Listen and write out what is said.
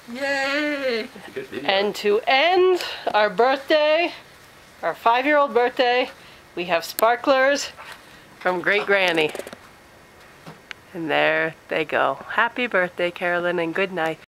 Yay! Good video. And to end our birthday, our 5-year-old birthday, we have sparklers from Great Granny. And there they go. Happy birthday, Carolyn, and good night.